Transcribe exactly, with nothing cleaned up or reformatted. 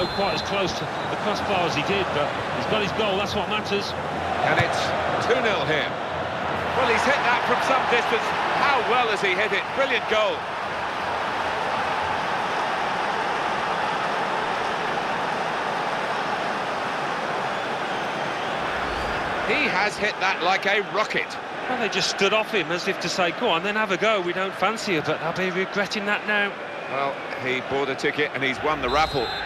go quite as close to the crossbar as he did, but he's got his goal, that's what matters. And it's two nil here. Well, he's hit that from some distance. How well has he hit it? Brilliant goal. He has hit that like a rocket. Well, they just stood off him as if to say, go on, then have a go, we don't fancy you, but they'll be regretting that now. Well, he bought a ticket and he's won the raffle.